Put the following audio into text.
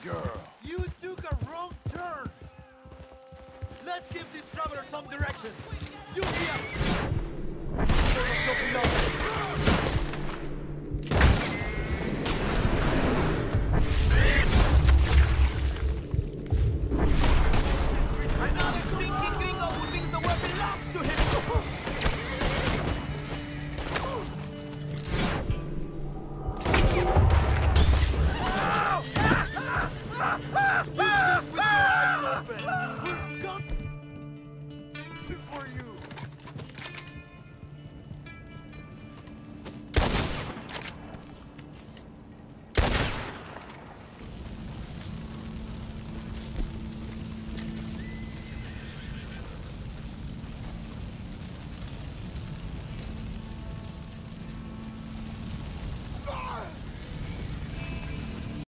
girl. You took a wrong turn. Let's give this traveler some direction. You here.